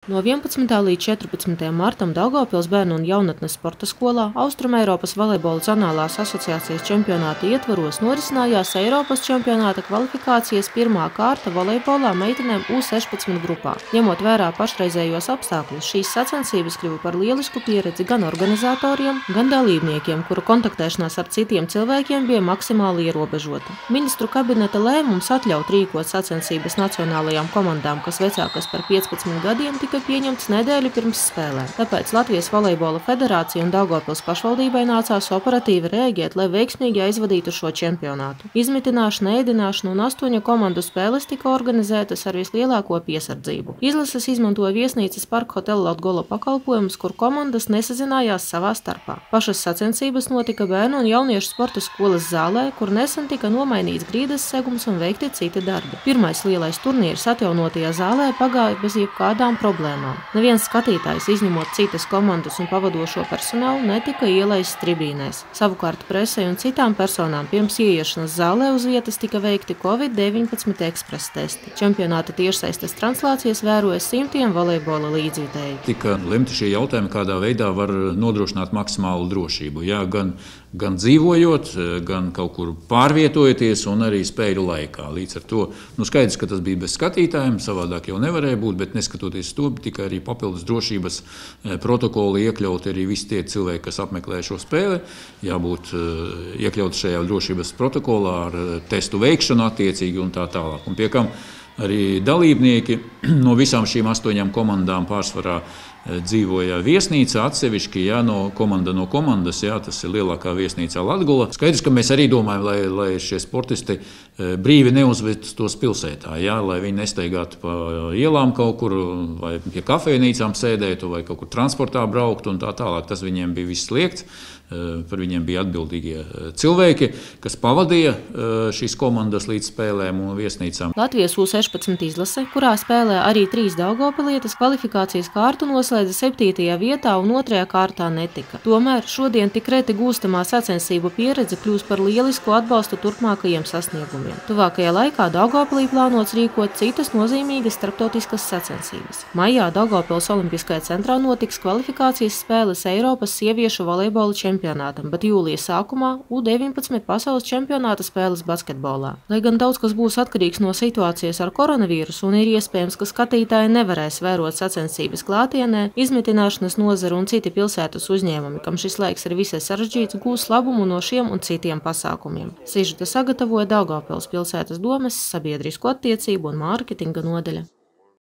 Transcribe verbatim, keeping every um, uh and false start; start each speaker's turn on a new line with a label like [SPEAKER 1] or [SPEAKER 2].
[SPEAKER 1] No vienpadsmitā līdz četrpadsmitajam martam Daugavpils bērnu un jaunatnes sporta skolā Austrumeiropas volejbola zonālās asociācijas čempionāta ietvaros norisinājās Eiropas čempionāta kvalifikācijas pirmā kārta volejbolā meitenēm U sešpadsmit grupā. Ņemot vērā pašreizējos apstākļus, šīs sacensības kļuva par lielisku pieredzi gan organizatoriem, gan dalībniekiem, kuru kontaktēšanās ar citiem cilvēkiem bija maksimāli ierobežota. Ministru kabineta lēmums atļaut rīkot sacensības nacionālajām komandām, kas vecākas par piecpadsmit gadiem, tika pieņemts nedēļu pirms spēlēm. Tāpēc Latvijas volejbola federācija un Daugavpils pašvaldībai nācās operatīvi rēģēt, lai veiksmīgi aizvadītu šo čempionātu. Izmitināšana, ēdināšana un astoņu komandu spēles tika organizētas ar vislielāko piesardzību. Izlases izmantoja viesnīcas Park Hotel Latgola pakalpojumus, kur komandas nesazinājās savā starpā. Pašas sacensības notika bērnu un jauniešu sporta skolas zālē, kur nesen tika nomainīts grīdas segums un veikti citi darbi. Pirmais lielais turnīrs atjaunotajā zālē pagāja bez jebkādām problēmām. Neviens skatītājs, izņemot citas komandas un pavadošo personālu, netika ielaists tribīnēs. Savukārt presei un citām personām pirms ieiešanas zālē uz vietas tika veikti Covid deviņpadsmit ekspresa testi. Čempionāta tiešsaistes translācijas vēroja simtiem volejbola līdzjutēju.
[SPEAKER 2] Tika lemti šie jautājumi, kādā veidā var nodrošināt maksimālu drošību. Jā, gan, gan dzīvojot, gan kaut kur pārvietojoties un arī spēļu laikā. Līdz ar to, nu skaidrs, ka tas bija bez skatītājiem, savādāk jau nevarēja būt, bet neskatoties to, tika arī papildus drošības protokoli iekļauti arī visi tie cilvēki, kas apmeklē šo spēli, jābūt iekļauti šajā drošības protokolā ar testu veikšanu attiecīgi un tā tālāk. Un pie kam arī dalībnieki no visām šīm astoņām komandām pārsvarā dzīvoja viesnīcā atsevišķi, jā, no komanda no komandas, jā, tas ir lielākā viesnīcā Latgola. Skaidrs, ka mēs arī domājam, lai, lai šie sportisti brīvi neuzvestos pilsētā, jā, lai viņi nesteigātu pa ielām kaut kur, vai pie kafejnīcām sēdētu, vai kaut kur transportā brauktu un tā tālāk. Tas viņiem bija viss liegts. Par viņiem bija atbildīgie cilvēki, kas pavadīja šīs komandas līdz spēlēm un viesnīcām.
[SPEAKER 1] Latvijas U sešpadsmit izlase, kurā spēlē arī trīs daugavpilietes, kvalifikācijas kārtu noslēdza septītajā vietā un otrajā kārtā netika. Tomēr šodien tik reti gūstamā sacensību pieredze kļūs par lielisku atbalstu turpmākajiem sasniegumiem. Tuvākajā laikā Daugavpilī plānots rīkot citas nozīmīgas starptautiskas sacensības. Maijā Daugavpils Olimpiskajā centrā notiks kvalifikācijas spēles Eiropas sieviešu volejbola čempionātam. Bet jūlija sākumā U deviņpadsmit pasaules čempionāta spēles basketbolā. Lai gan daudz kas būs atkarīgs no situācijas ar koronavīrusu un ir iespējams, ka skatītāji nevarēs vērot sacensības klātienē, izmitināšanas nozara un citi pilsētas uzņēmumi, kam šis laiks ir visai sarežģīts, gūs labumu no šiem un citiem pasākumiem. Sižeta sagatavoja Daugavpils pilsētas domes sabiedrisko attiecību un mārketinga nodaļa.